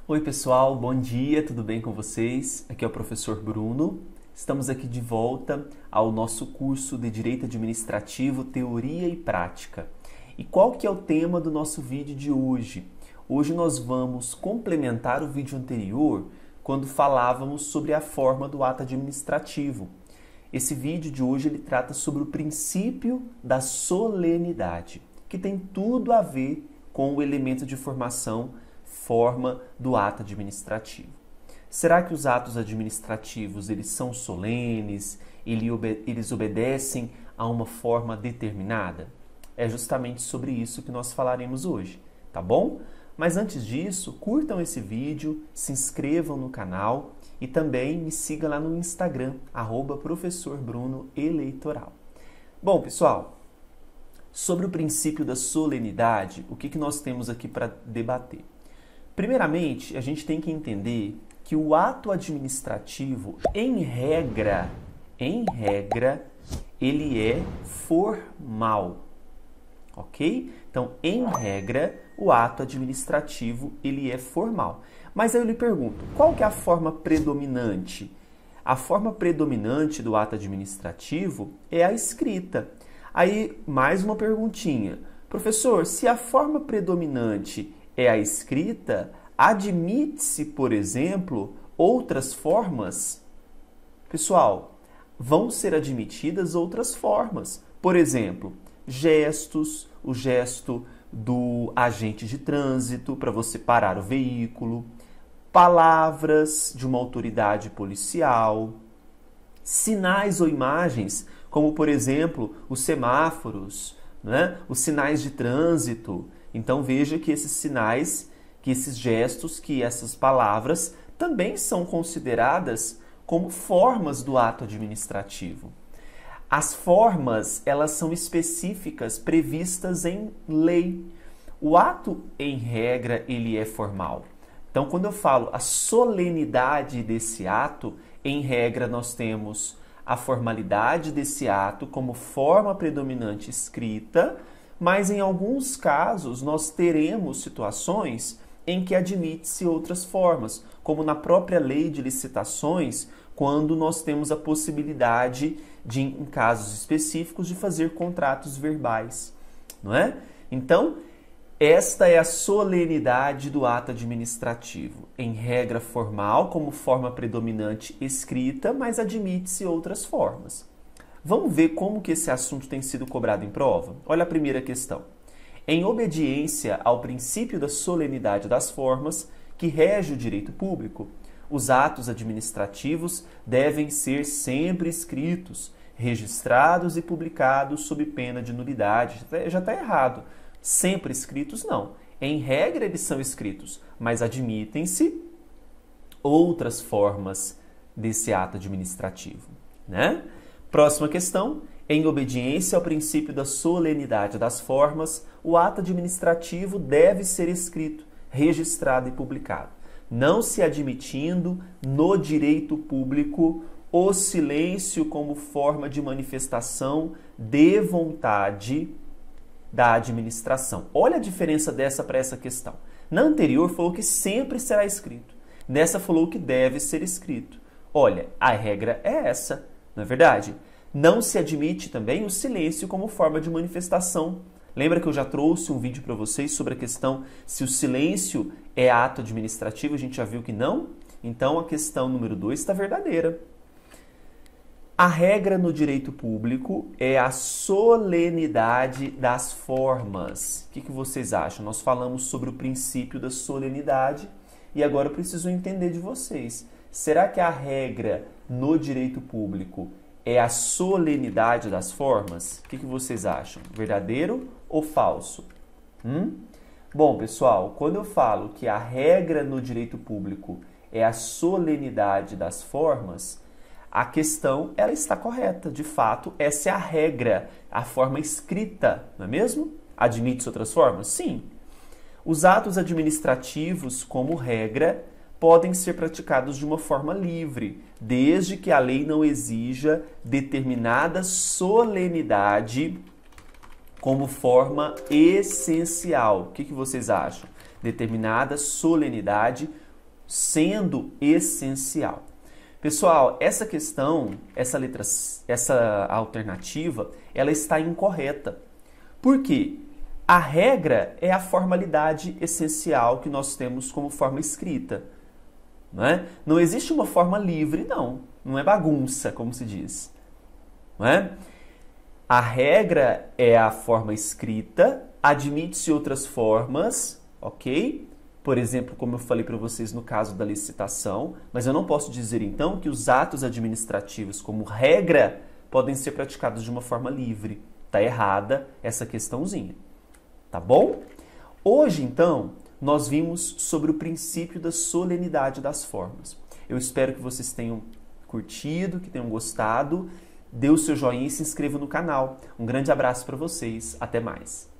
Oi pessoal, bom dia, tudo bem com vocês? Aqui é o professor Bruno. Estamos aqui de volta ao nosso curso de Direito Administrativo, Teoria e Prática. E qual que é o tema do nosso vídeo de hoje? Hoje nós vamos complementar o vídeo anterior quando falávamos sobre a forma do ato administrativo. Esse vídeo de hoje ele trata sobre o princípio da solenidade, que tem tudo a ver com o elemento de formação forma do ato administrativo. Será que os atos administrativos eles são solenes? Eles obedecem a uma forma determinada? É justamente sobre isso que nós falaremos hoje, tá bom? Mas antes disso, curtam esse vídeo, se inscrevam no canal e também me siga lá no Instagram, @professorbrunoeleitoral. Bom, pessoal, sobre o princípio da solenidade, o que nós temos aqui para debater? Primeiramente, a gente tem que entender que o ato administrativo, em regra, ele é formal, ok? Então, em regra, o ato administrativo, ele é formal. Mas aí eu lhe pergunto, qual que é a forma predominante? A forma predominante do ato administrativo é a escrita. Aí, mais uma perguntinha. Professor, se a forma predominante é a escrita, admite-se, por exemplo, outras formas? Pessoal, vão ser admitidas outras formas. Por exemplo, gestos, o gesto do agente de trânsito para você parar o veículo, palavras de uma autoridade policial, sinais ou imagens, como por exemplo os semáforos, né? Os sinais de trânsito. Então veja que esses sinais, que esses gestos, que essas palavras também são consideradas como formas do ato administrativo. As formas, elas são específicas, previstas em lei. O ato, em regra, ele é formal. Então, quando eu falo a solenidade desse ato, em regra, nós temos a formalidade desse ato como forma predominante escrita, mas em alguns casos nós teremos situações em que admite-se outras formas, como na própria lei de licitações, quando nós temos a possibilidade de, em casos específicos, de fazer contratos verbais, não é? Então, esta é a solenidade do ato administrativo, em regra formal, como forma predominante escrita, mas admite-se outras formas. Vamos ver como que esse assunto tem sido cobrado em prova? Olha a primeira questão. Em obediência ao princípio da solenidade das formas, que rege o direito público, os atos administrativos devem ser sempre escritos, registrados e publicados sob pena de nulidade. Já está errado. Sempre escritos, não. Em regra, eles são escritos, mas admitem-se outras formas desse ato administrativo, né? Próxima questão. Em obediência ao princípio da solenidade das formas, o ato administrativo deve ser escrito, registrado e publicado, não se admitindo no direito público o silêncio como forma de manifestação de vontade da administração. Olha a diferença dessa para essa questão. Na anterior falou que sempre será escrito. Nessa falou que deve ser escrito. Olha, a regra é essa, não é verdade? Não se admite também o silêncio como forma de manifestação. Lembra que eu já trouxe um vídeo para vocês sobre a questão se o silêncio é ato administrativo? A gente já viu que não? Então a questão número 2 está verdadeira. A regra no direito público é a solenidade das formas. O que vocês acham? Nós falamos sobre o princípio da solenidade e agora eu preciso entender de vocês. Será que a regra no direito público é a solenidade das formas? O que vocês acham? Verdadeiro ou falso? Bom, pessoal, quando eu falo que a regra no direito público é a solenidade das formas, a questão ela está correta. De fato, essa é a regra, a forma escrita, não é mesmo? Admite-se outras formas? Sim. Os atos administrativos, como regra, podem ser praticados de uma forma livre, desde que a lei não exija determinada solenidade como forma essencial. O que vocês acham? Determinada solenidade sendo essencial. Pessoal, essa questão, essa alternativa, ela está incorreta. Por quê? A regra é a formalidade essencial que nós temos como forma escrita. Não é? Não existe uma forma livre, não. Não é bagunça, como se diz. Não é? A regra é a forma escrita, admite-se outras formas, ok? Por exemplo, como eu falei para vocês no caso da licitação, mas eu não posso dizer então que os atos administrativos, como regra, podem ser praticados de uma forma livre. Está errada essa questãozinha. Tá bom? Hoje, então, nós vimos sobre o princípio da solenidade das formas. Eu espero que vocês tenham curtido, que tenham gostado. Dê o seu joinha e se inscreva no canal. Um grande abraço para vocês. Até mais.